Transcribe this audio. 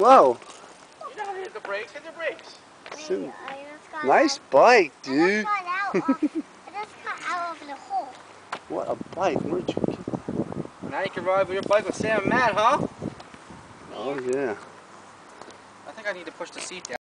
Whoa. You know how to hit the brakes. Hit the brakes. Nice bike, dude. I just got out of the hole. What a bike. Where'd you get that? Now you can ride with your bike with Sam and Matt, huh? Oh, yeah. I think I need to push the seat down.